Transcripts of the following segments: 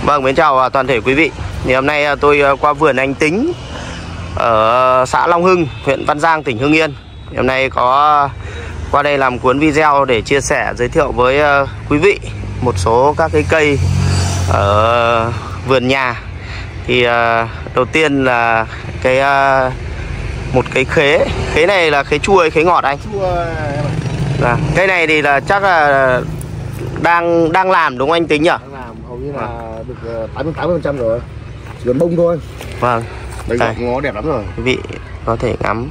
Vâng, mến chào toàn thể quý vị. Thì hôm nay tôi qua vườn anh Tính ở xã Long Hưng, huyện Văn Giang, tỉnh Hưng Yên. Thì hôm nay có qua đây làm cuốn video để chia sẻ, giới thiệu với quý vị một số các cái cây ở vườn nhà. Thì đầu tiên là cái một cái khế này là khế chua hay khế ngọt anh? Chua. Cây này thì là chắc là đang làm đúng không anh Tính nhỉ? Đang làm hầu như là được 88% rồi, chỉ còn bông thôi. Vâng. Đây ngó đẹp lắm rồi. Quý vị có thể ngắm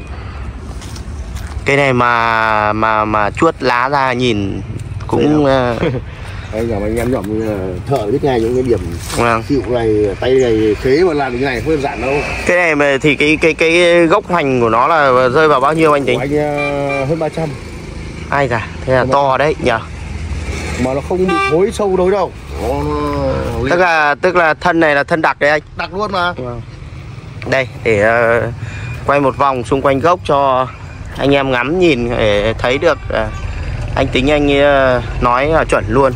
cây này mà chuốt lá ra nhìn cũng đây giờ anh em nhỏm thợ biết ngay những cái điểm chịu này, tay này khế mà làm như này không đơn giản đâu. Cái này mà thì cái gốc hoành của nó là rơi vào bao nhiêu anh Tính? Của anh hơn 300. Ai cả, thế là to đấy nhỉ? Mà nó không bị thối sâu đâu đâu. Tức là thân này là thân đặc đấy anh. Đặc luôn mà. Đây để quay một vòng xung quanh gốc cho anh em ngắm nhìn để thấy được anh Tính anh nói là chuẩn luôn.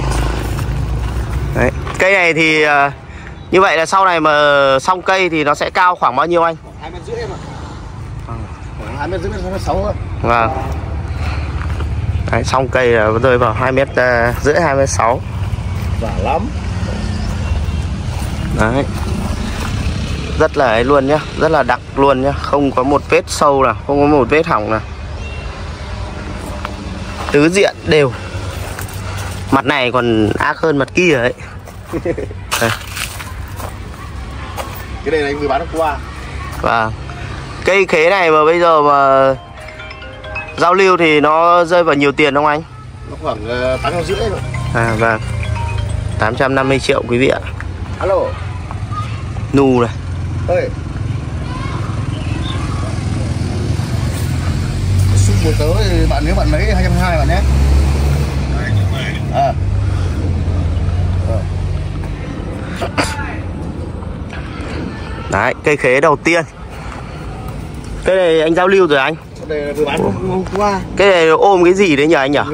Đấy. Cây này thì như vậy là sau này mà xong cây thì nó sẽ cao khoảng bao nhiêu anh? Khoảng 2,5 mét mà. Khoảng 2,5 mét, 2,6 thôi. Vâng. Đấy, xong cây là rơi vào 2,5 mét, 2,6 mét. Giả lắm. Đấy. Rất là ấy luôn nhá, rất là đặc luôn nhá, không có một vết sâu nào, không có một vết hỏng nào. Tứ diện đều. Mặt này còn ác hơn mặt kia ấy. Cái này là anh vừa bán được qua. Vâng. Cây khế này mà bây giờ mà giao lưu thì nó rơi vào nhiều tiền không anh? Nó khoảng 850 rồi. À vâng. 850 triệu quý vị ạ. Alo. Nu này. Ơi. Xúc một tớ thì bạn nếu bạn lấy 220 bạn nhé. Đấy, cây khế đầu tiên. Cái này anh giao lưu rồi anh? Đây là vừa bán hôm qua. Cái này ôm cái gì đấy nhỉ anh nhỉ?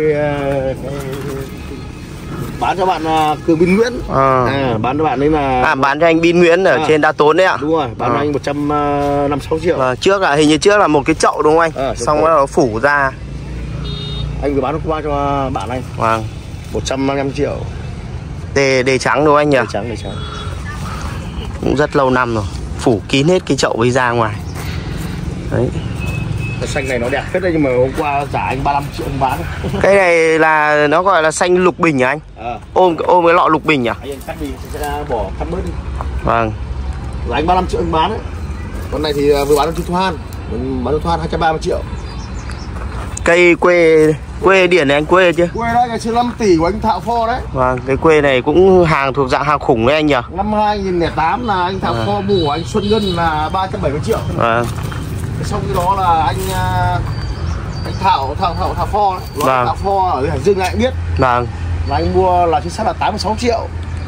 Bán cho bạn Cường Bin Nguyễn. Bán cho bạn đấy là bán cho anh Bin Nguyễn ở trên Đa Tốn đấy ạ. Đúng rồi, bán cho anh 156 triệu. Trước là hình như trước là một cái chậu đúng không anh? Xong rồi nó phủ ra. Anh vừa bán hôm qua cho bạn anh. Vâng. 155 triệu. Đề trắng đúng không anh nhỉ? Đề trắng. Cũng rất lâu năm rồi. Phủ kín hết cái chậu với ra ngoài. Đấy. Cái xanh này nó đẹp phết đấy, nhưng mà hôm qua trả anh 35 triệu anh bán. Cái này là nó gọi là xanh lục bình hả anh? Ôm cái lọ lục bình nhỉ? Anh cắt đi sẽ bỏ cắt bớt đi. Vâng. Là anh 35 triệu anh bán đấy. Con này thì vừa bán cho Thoan. Mình bán cho Thoan 230 triệu. Cây quê điển này anh quê chưa? Quê đấy, cái 5 tỷ của anh Thạo Pho đấy. Vâng, cái quê này cũng hàng thuộc dạng hàng khủng đấy anh nhỉ? Năm 2008 là anh Thạo Pho mua của anh Xuân Ngân là 370 triệu. Vâng. Sau khi đó là anh Thảo Pho đấy. Vâng. Thảo Pho ở Hải Dương này anh biết. Vâng. Là anh mua là chính xác là 86 triệu.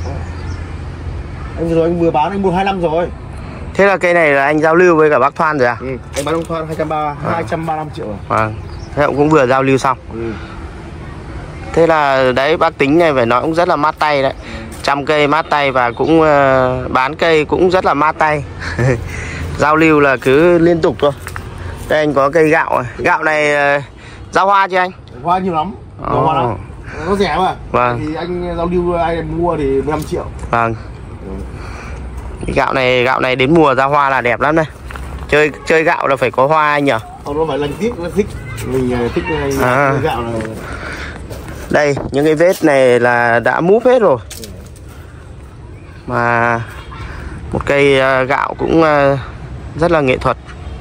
Anh vừa bán anh mua 25 rồi. Thế là cây này là anh giao lưu với cả bác Thoan rồi à? Anh bán ông Thoan 235 triệu rồi. Vâng. Thế cũng vừa giao lưu xong. Thế là đấy, bác Tính này phải nói cũng rất là mát tay đấy. Chăm cây mát tay và cũng bán cây cũng rất là mát tay. Giao lưu là cứ liên tục thôi. Đây anh có cây gạo này. Gạo này ra hoa chưa anh? Hoa nhiều lắm. Hoa lắm. Nó rẻ mà. Vâng. Thì anh giao lưu ai mua thì 15 triệu. Vâng. Gạo này đến mùa ra hoa là đẹp lắm này. Chơi gạo là phải có hoa anh nhỉ? Không, nó phải lành tiếc, nó thích. Mình thích gạo này. Đây, những cái vết này là đã múp hết rồi. Mà một cây gạo cũng rất là nghệ thuật.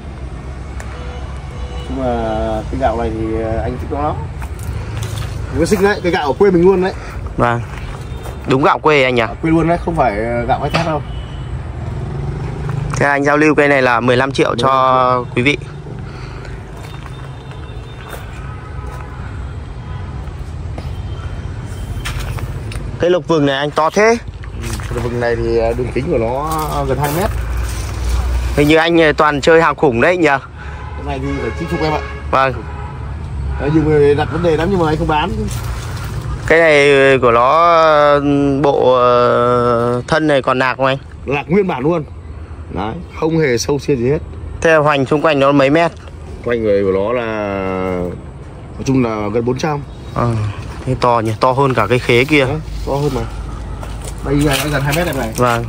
Nhưng mà cái gạo này thì anh thích nó lắm. Nó xinh đấy, cái gạo ở quê mình luôn đấy. Vâng. Đúng gạo quê anh nhỉ? Quê luôn đấy, không phải gạo khai thác đâu. Thế anh giao lưu cây này là 15 triệu cho quý vị. Cây lộc vừng này anh to thế. Lộc vừng này thì đường kính của nó gần 2 mét. Hình như anh toàn chơi hàng khủng đấy nhỉ? Cái này thì phải chinh phục em ạ. Vâng. Nhiều người đặt vấn đề lắm nhưng mà anh không bán. Cái này của nó bộ thân này còn nạc không anh? Lạc nguyên bản luôn. Đấy, không hề sâu xiên gì hết. Thế hoành xung quanh nó mấy mét? Quanh người của nó là nói chung là gần 400. Thế to nhỉ, to hơn cả cái khế kia. Đấy, to hơn mà. Đây gần 2 mét này. Vâng.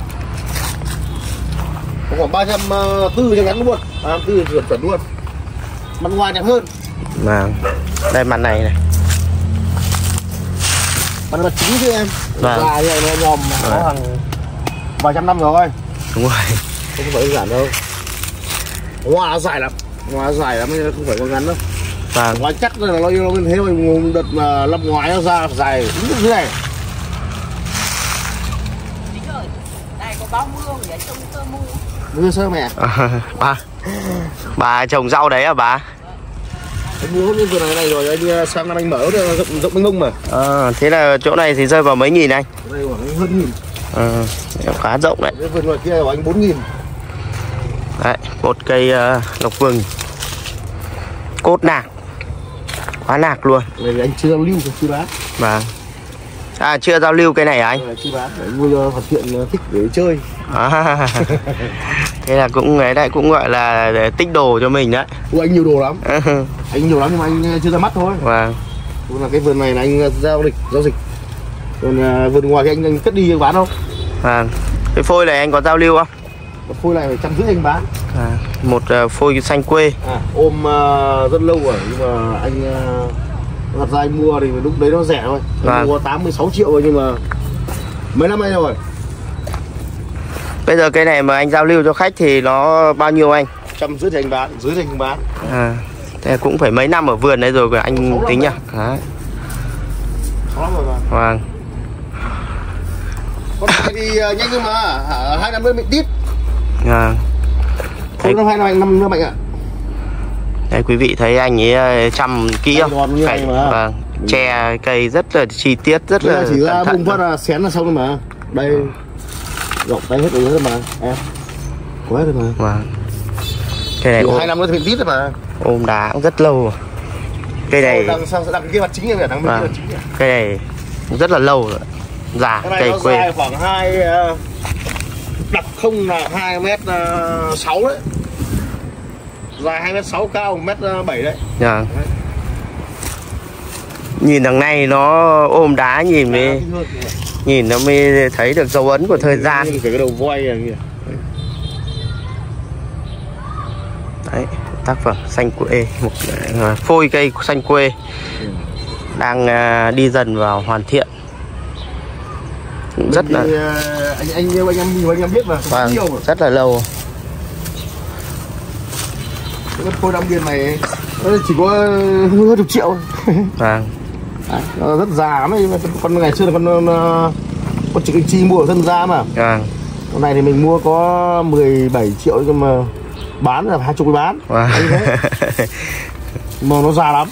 Khoảng 340 cho ngắn luôn. 340 chuẩn luôn. Mặt ngoài đẹp hơn. Vâng. Đây mặt này này. Mặt chính chứ em. Vâng. Dài như này nó nhòm nó hàng vài trăm năm rồi. Đúng rồi. Không phải đơn giản đâu. Hoa nó dài lắm. Hoa nó dài lắm, không phải con ngắn đâu. Vâng. Hoa chắc là nó như thế mà đợt mà năm ngoái nó ra dài đúng như thế này. Này có bao mưa để trông tơ mu. Mưa sao mẹ? Bà trồng rau đấy à bà? Anh mua cái vườn này rồi, anh sang năm anh mở rộng mênh mông mà. Thế là chỗ này thì rơi vào mấy nghìn anh? Đây khoảng hơn 1000. Khá rộng đấy. Cái vườn ngoài kia của anh 4000. Đấy, một cây lộc vừng. Cốt nạc. Quá nạc luôn. Này anh chưa giao lưu, chưa bán. Vâng. Chưa giao lưu cái này à anh? Chưa bán, anh mua hoàn thiện thích để chơi. Thế là cũng ấy đấy, cũng gọi là để tích đồ cho mình đấy. Anh nhiều đồ lắm. Anh nhiều lắm nhưng mà anh chưa ra mắt thôi. Vâng. Cũng là cái vườn này là anh giao dịch. Còn vườn ngoài thì anh cất đi anh bán không? Vâng. Cái phôi này anh có giao lưu không? Một phôi này phải 150 anh bán. Một phôi xanh quê. Ôm rất lâu rồi nhưng mà anh thật ra anh mua thì lúc đấy nó rẻ thôi. Anh mua 86 triệu rồi nhưng mà mấy năm nay rồi. Bây giờ cái này mà anh giao lưu cho khách thì nó bao nhiêu anh? 150 thì anh bán, dưới thì anh bán. Thế cũng phải mấy năm ở vườn đấy rồi anh tính nhá. Đấy. 6 năm rồi mà. Vâng. Con này thì nhanh nhưng mà 2 năm nữa bị tít. Thấy... Không 2 năm nữa mạnh ạ. Đây quý vị thấy anh ấy chăm kỹ không? Phải, vâng. Che cây rất là chi tiết, rất là chỉ ra cẩn bung phát là xén là xong rồi mà. Đây rộng tay hết rồi mà em. Quá rồi mà. Vâng. Cây này 2 năm nữa thì bị tít rồi mà. Ôm đá cũng rất lâu rồi. Cây này đằng kia mặt chính em đằng bên kia mặt chính. Cây này rất là lâu rồi. Già cây quê. Dài khoảng 2 đặt không là 2m6 đấy. Dài 2m6 cao 1m7 đấy. Nhìn đằng này nó ôm đá nhìn nó mới thấy được dấu ấn của thời gian. Cái đầu voi kìa. Đấy, tác phẩm xanh quê, một phôi cây xanh quê đang đi dần vào hoàn thiện. Rất là anh em biết mà. Vâng, rất là lâu. Cái phôi Long Biên này nó chỉ có hơn 10 triệu. Vâng. Nó rất già lắm ấy. Con ngày xưa là con trực chi mua ở thân gia mà. Vâng. Con này thì mình mua có 17 triệu nhưng mà bán là 20 bán. Vâng. Mà nó già lắm.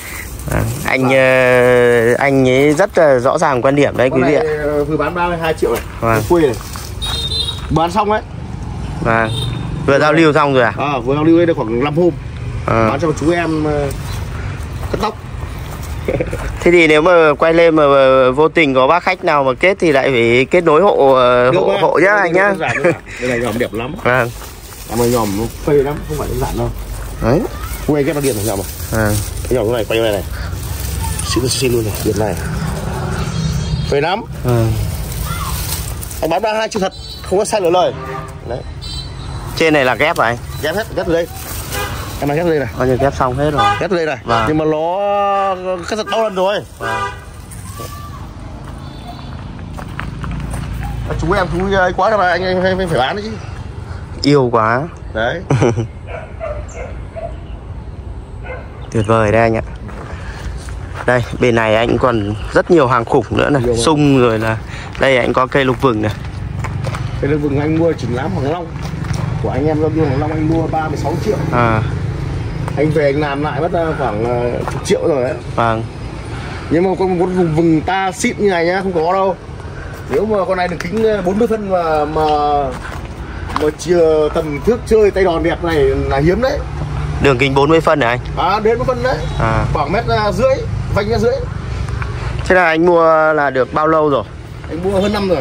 Anh ấy rất là rõ ràng quan điểm đấy quý vị ạ. Vừa bán 32 triệu này. Vâng. Quê này. Bán xong đấy. Vâng. Vừa giao lưu xong rồi à? Vừa giao lưu đây được khoảng 5 hôm. Bán cho chú em cắt tóc. Thế thì nếu mà quay lên mà vô tình có bác khách nào mà kết thì lại phải kết nối hộ nhá anh nhá. Đây này nhòm đẹp lắm. Vâng. Mà nhòm nó phê lắm, không phải đơn giản đâu. Đấy. Quay cái mặt điện này nhòm à? Cái nhòm này quay này này. Xin luôn này, điện này. Phê lắm. Anh bán 32 triệu thật, không có sai lửa lời. Đấy. Trên này là ghép à anh? Ghép hết, ghép từ đây. Em này ghép từ đây này. Coi như ghép xong hết rồi. Ghép từ đây này. Vâng. Nhưng mà nó cắt giật bao lần rồi. Chú em chú ấy quá mà anh phải bán đấy chứ. Yêu quá. Đấy. Tuyệt vời đây anh ạ. Đây bên này anh còn rất nhiều hàng khủng nữa này, sung rồi là đây anh có cây lục vừng này. Cây lục vừng anh mua triển lãm Hoàng Long của anh em Lâm Hoàng Long, anh mua 36 triệu. Anh về anh làm lại mất khoảng 10 triệu rồi đấy. Vâng. Nhưng mà con vùng vừng ta xịn như này nhá, không có đâu. Nếu mà con này được kính 40 phân mà tầm thước chơi tay đòn đẹp này là hiếm đấy. Đường kính 40 phân hả anh? Đến 1 phân đấy. Khoảng 1,5 m, vanh 1,5 m. Thế là anh mua là được bao lâu rồi? Anh mua hơn năm rồi.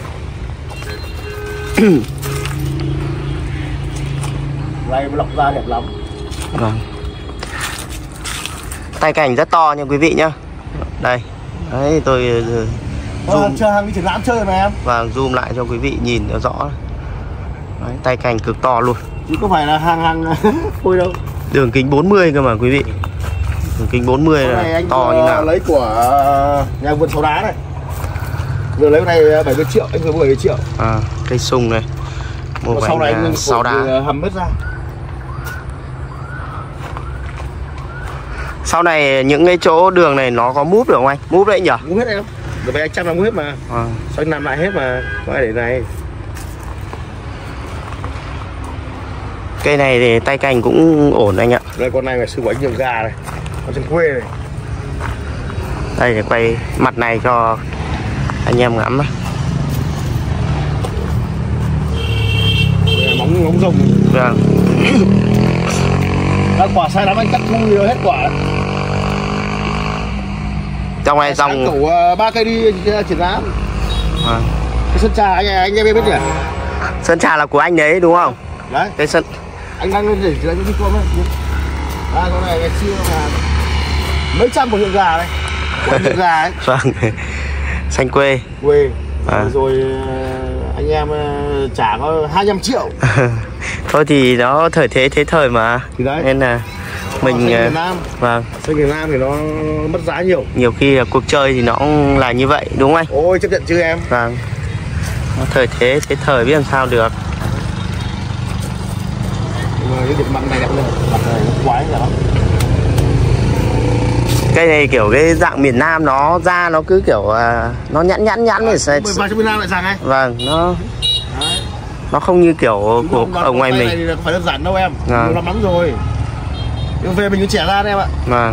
Này lọc da đẹp lắm. Vâng. Tay cảnh rất to nha quý vị nhá. Đây. Đấy tôi zoom chơi hàng đi triển lãm chơi mà em. Vâng, zoom lại cho quý vị nhìn nó rõ. Đấy, tay cảnh cực to luôn. Chứ không phải là hàng phôi đâu. Đường kính 40 cơ mà quý vị. Đường kính 40 là to như nào. Lấy của nhà vườn Sáu Đá này. Vừa lấy cái này 70 triệu, anh vừa mua 70 triệu. À, cây sung này. Một sau này anh Sáu Đá. Hầm hết ra. Sau này những cái chỗ đường này nó có múp được không anh? Múp đấy nhỉ? Múp hết em. Rồi bây anh chăm làm hết mà. Sau anh làm lại hết mà. Có ai để này. Cây này thì tay cành cũng ổn anh ạ. Đây con này ngày xưa của anh nhiều gà này. Ở trên quê này. Đây để quay mặt này cho anh em ngắm. Móng rồng. Vâng. Quả sai lắm anh cắt thu nhiều hết quả đấy. Trong này dòng củ 3 cây đi triển lãm. Cái sơn trà anh em biết nhỉ? Sơn trà là của anh đấy đúng không? Đấy. Cái sơn anh đang lên để anh đi con đấy. Con này ngày xưa mà mấy trăm một hiệu gà đây. Hiệu gà ấy. Vâng. Xanh quê. Quê. Rồi anh em trả có 25 triệu. Thôi thì nó thời thế thế thời mà. Thì đấy. Nên là mình Việt Nam. Vâng. Xanh Việt Nam thì nó mất giá nhiều. Nhiều khi là cuộc chơi thì nó cũng là như vậy đúng không anh? Ôi chấp nhận chứ em. Vâng. Nó thời thế thế thời biết làm sao được. Cái điểm mặt này đẹp này, mặt này nó quái lắm. Cây này kiểu cái dạng miền Nam nó ra nó cứ kiểu nó nhẵn thì sẽ vào trong miền Nam lại rằng ấy. Vâng, nó đấy. Nó không như kiểu của ở ngoài mình. Này thì không phải đơn giản đâu em. Nhiều năm lắm rồi. Nhưng về mình cứ trẻ ra đấy em ạ. Vâng.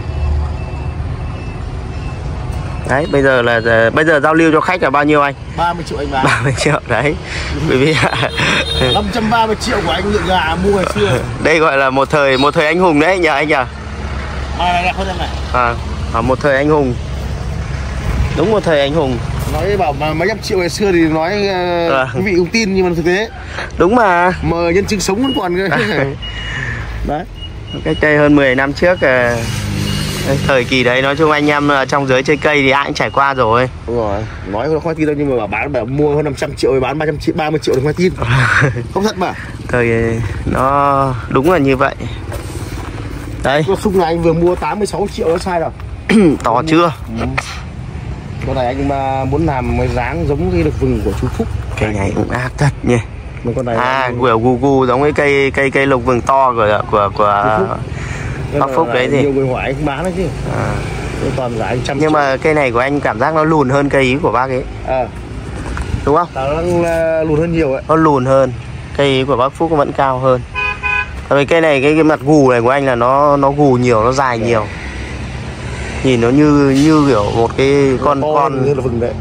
Đấy, bây giờ giao lưu cho khách là bao nhiêu anh? 30 triệu anh bán. 30 triệu đấy. Quý vị ạ. 530 triệu của anh lượng gà mua ngày xưa. Đây gọi là một thời anh hùng đấy nhờ anh nhỉ? Này đẹp hơn em này. Một thời anh hùng. Đúng một thời anh hùng. Nói bảo mà mấy trăm triệu ngày xưa thì nói quý vị không tin nhưng mà thực tế. Đúng mà. Mà nhân chứng sống vẫn còn. Đấy. Cách đây hơn 10 năm trước thời kỳ đấy nói chung anh em trong giới chơi cây thì ai cũng trải qua rồi. Đúng rồi. Nói không khoai tin đâu nhưng mà bảo mua hơn 500 triệu bán 30 triệu thì khoai tin. Không thật mà. Thời nó đúng là như vậy. Đấy. Con sung này anh vừa mua 86 triệu nó sai rồi. To chưa? Con này anh mà muốn làm cái dáng giống cái đực vừng của chú Phúc. Cây này cũng ác thật nhỉ. Con này của gu giống cái cây lục vừng to của Bác Phúc đấy gì. Nhiều người hỏi anh bán đấy chứ. Toàn giá anh trăm. Nhưng mà cây này của anh cảm giác nó lùn hơn cây ý của bác ấy. Đúng không? Nó lùn hơn nhiều ấy. Nó lùn hơn. Cây ý của bác Phúc nó vẫn cao hơn. Tại vì cây này cái mặt gù này của anh là nó gù nhiều, nó dài nhiều. Nhìn nó như kiểu một cái con như là vừng đấy.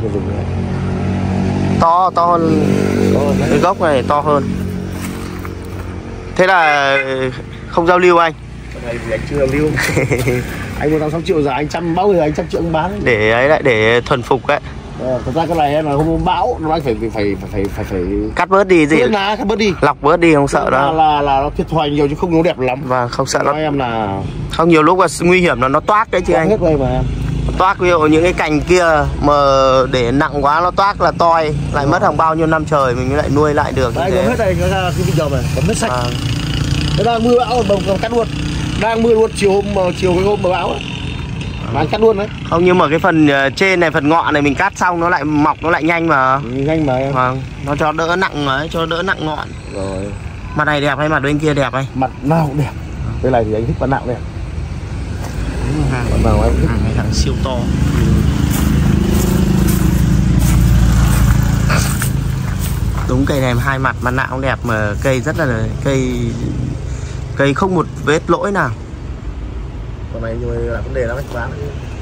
To hơn cái gốc này to hơn. Thế là không giao lưu anh. Cái này thì anh chưa giao lưu. Anh mua 86 triệu giờ anh bao giờ anh 100 triệu anh bán ấy. Để ấy lại để thuần phục ấy. Thật ra cái này là hôm bão nó anh phải cắt bớt đi gì. Cắt bớt đi. Lọc bớt đi không sợ đâu. Là nó thiệt thòi nhiều chứ không nó đẹp lắm. Và không sợ nó. Em là không, nhiều lúc là nguy hiểm là nó toát đấy chứ anh. Hết đây mà em. Toát ví dụ những cái cành kia mà để nặng quá nó toát là toi, lại mất hàng bao nhiêu năm trời mình mới lại nuôi lại được. Đây hết đây cái bây giờ này, còn hết sạch. Nó đang mưa bão còn cắt luôn. Đang mưa luôn chiều cái hôm mưa bão ấy. Mà anh cắt luôn đấy. Không, nhưng mà cái phần trên này, phần ngọn này mình cắt xong nó lại mọc, nó lại nhanh mà. Nhanh mà em. Vâng, nó cho đỡ nặng ấy, cho đỡ nặng ngọn. Rồi. Mặt này đẹp hay mặt bên kia đẹp anh? Mặt nào cũng đẹp. Đây này thì anh thích mặt nào đẹp. Mặt nào em thích? Cái hàng siêu to. Đúng, cây này hai mặt nào cũng đẹp mà cây rất là cây không một vết lỗi nào. Con này nhưng mà là vấn đề lắm anh bán.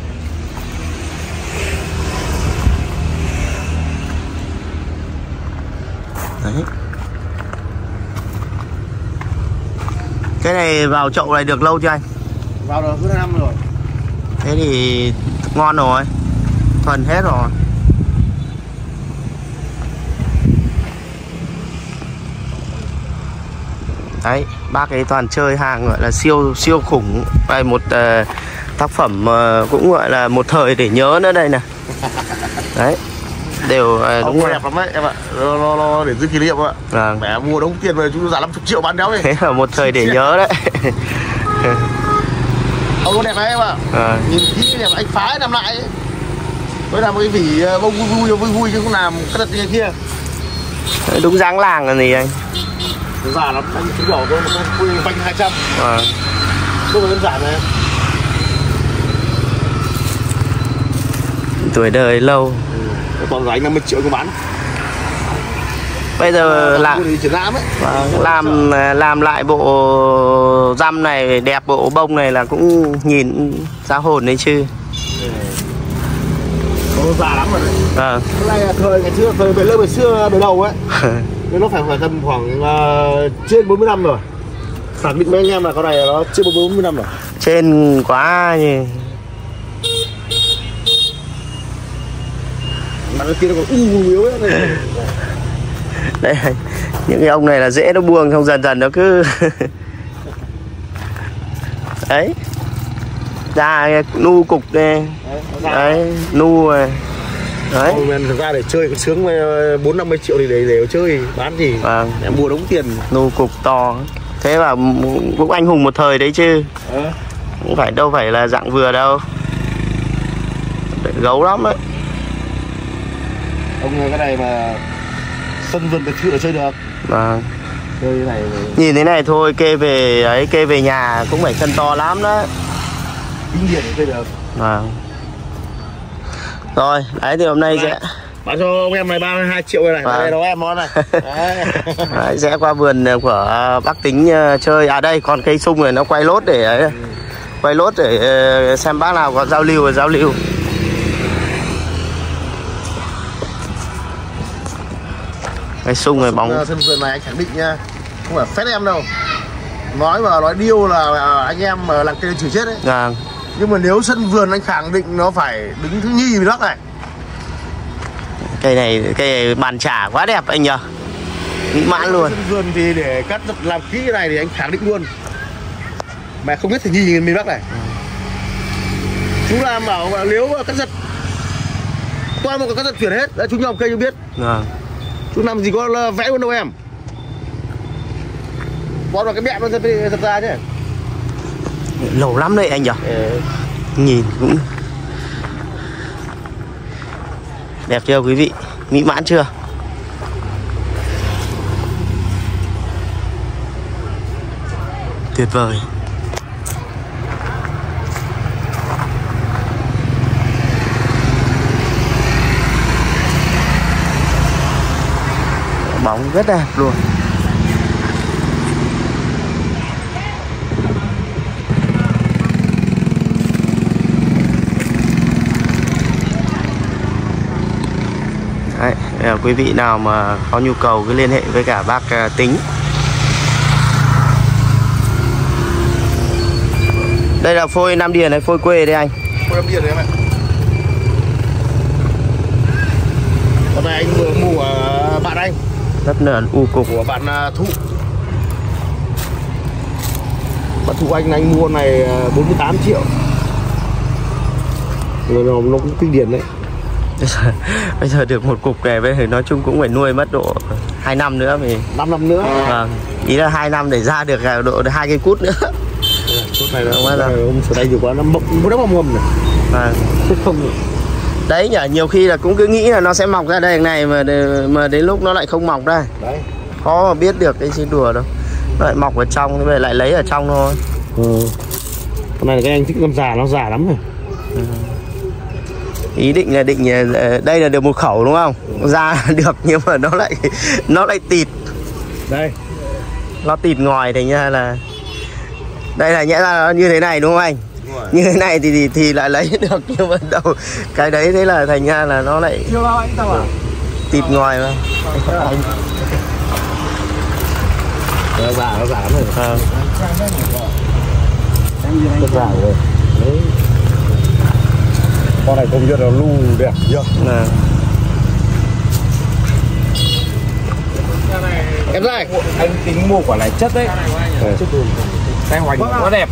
Đấy. Cái này vào chậu này được lâu chưa anh? Vào được hơn 2 năm rồi. Thế thì ngon rồi, thuần hết rồi. Đấy, bác ấy toàn chơi hàng gọi là siêu khủng. Đây một tác phẩm cũng gọi là một thời để nhớ nữa đây nè. Đấy, đều đúng rồi. Đẹp lắm đấy em ạ. Nó để giữ kỷ niệm ạ. Vâng. Mẹ mua đống tiền về chúng giả 50 triệu bán đéo này. Thế là một thời để nhớ đấy. Ông nó đẹp đấy em ạ. Nhìn kỹ đẹp, anh phái làm lại ấy. Mới làm cái vỉ bông vui chứ không làm cái đợt như kia. Đúng dáng làng là gì anh? Già lắm, anh chứng bỏ tôi quanh 200. Đúng là đơn giản này. Tuổi đời lâu. Còn giá anh 50 triệu có bán. Bây giờ làm lại bộ răm này đẹp, bộ bông này là cũng nhìn giá hồn đấy chứ. Nó già lắm rồi đấy. Cái này là thời ngày xưa, thời về lớp ngày xưa về đầu ấy. Nên nó phải tầm khoảng trên 40 năm rồi. Khẳng định với anh em là con này nó trên 40 năm rồi. Trên quá nhỉ. Mà cái kia nó còn yếu ấy này. Đây, những cái ông này là dễ nó buông, xong dần dần nó cứ đấy ra nu cục đây. Đấy, nu rồi. Đấy. Thực ra để chơi cái sướng 4-50 triệu thì để chơi bán gì. Em mua đống tiền. Nu cục to. Thế mà cũng anh hùng một thời đấy chứ. Cũng phải đâu phải là dạng vừa đâu. Gấu lắm đấy. Ông cái này mà sân vườn biệt thự là chơi được. Chơi cái này nhìn thế này thôi, kê về ấy, kê về nhà cũng phải sân to lắm đó. Kinh điển chơi được. Rồi, đấy thì hôm nay sẽ bán cho ông em này 32 triệu này. Đây đó em món này. Đấy, sẽ qua vườn của bác Tính chơi. À đây, còn cây sung này nó quay lốt để ấy, quay lốt để xem bác nào có giao lưu. Cái sung này bóng. Sân vườn này anh khẳng định nha, không phải phép em đâu. Nói điêu là anh em làm cây chửi chết đấy. Nhưng mà nếu sân vườn anh khẳng định nó phải đứng thứ nhì với đất này. Cây này bàn chả quá đẹp anh nhờ. Mỹ mãn luôn. Sân vườn thì để cắt làm kỹ cái này thì anh khẳng định luôn. Mà không biết thứ nhì miền Bắc này. Chú làm bảo nếu cắt giật toàn một cái cắt giật chuyển hết. Đấy, chú nhòm cây chú biết. Chú làm gì có vẽ luôn đâu em. Bọn vào cái bẹm nó giật ra chứ. Lâu lắm đấy anh nhỉ. Nhìn cũng đẹp chưa quý vị? Mỹ mãn chưa? Tuyệt vời. Bóng rất đẹp luôn. Đấy, quý vị nào mà có nhu cầu cứ liên hệ với cả bác Tính. Đây là phôi Nam Điền hay phôi quê đây anh? Phôi Nam Điền đấy em ạ. Hôm nay anh vừa mua của bạn anh. Đất nền u cục của bạn Thụ. Bạn Thụ anh mua này 48 triệu. Rồi nó cũng kinh điển đấy. Bây giờ được một cục này bây giờ nói chung cũng phải nuôi mất độ 2 năm nữa thì 5 năm nữa. Ý là 2 năm để ra được độ 2 cây cút nữa. Cút này nó ông sửa tay nhiều quá nó mộng mầm này. Không. Đấy nhỉ, nhiều khi là cũng cứ nghĩ là nó sẽ mọc ra đây này mà đến lúc nó lại không mọc đây. Đấy. Khó mà biết được cái gì đùa đâu. Nó lại mọc ở trong thì lại lấy ở trong thôi. Con này là cái anh thích con già, nó già lắm rồi. Ý định là đây là được một khẩu đúng không? Ra được nhưng mà nó lại tịt. Đây. Nó tịt ngòi thành ra là đây là nhẽ ra nó như thế này đúng không anh? Như thế này thì lại lấy được, nhưng mà đâu cái đấy thế là thành ra là nó lại tịt ngòi mà. Nó già lắm rồi. Nó già rồi. Đấy. Con này công nhận là lu đẹp chưa? Em đây, anh tính mua quả này chất đấy. Tay hoành quá đẹp.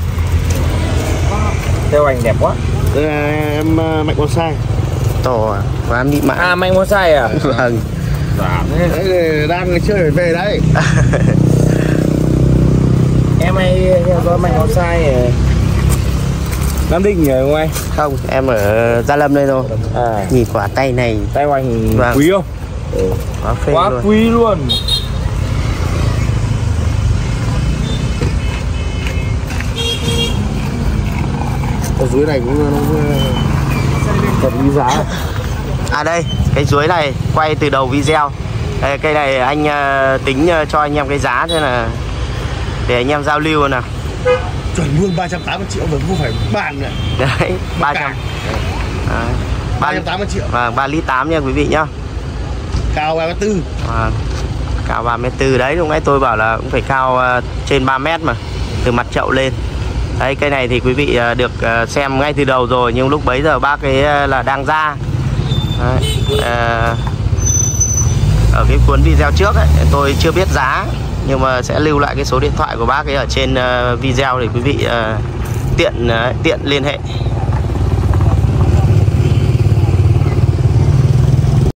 Tay hoành đẹp quá. đây là em Mạnh Bonsai. Tổ và em bị mạng. À, Mạnh Bonsai à? Vâng. Đấy, đang chơi về đấy. Em hay theo dõi Mạnh Bonsai Nam Định nhỉ không anh? Không, em ở Gia Lâm đây thôi. À, Nhìn quả tay này tay hoành vâng. quý không? Quá phê Quá luôn. quý luôn. Ở dưới này cũng thật quý giá. À đây, cái chuối này quay từ đầu video. Đây, cây này anh tính cho anh em cái giá thế là để anh em giao lưu nào. Chuẩn luôn 380 triệu rồi, không phải bàn nữa. Đấy, 300. 380 triệu. Vâng, 3 lít 8 nha quý vị nhá. Cao 3m4. Vâng. Cao 3m4 đấy, lúc nãy tôi bảo là cũng phải cao trên 3 mét mà, từ mặt chậu lên. Đấy, cây này thì quý vị được xem ngay từ đầu rồi, nhưng lúc bấy giờ bác ấy là đang ra. Đấy, ở cái cuốn video trước ấy, tôi chưa biết giá, nhưng mà sẽ lưu lại cái số điện thoại của bác ấy ở trên video để quý vị tiện liên hệ.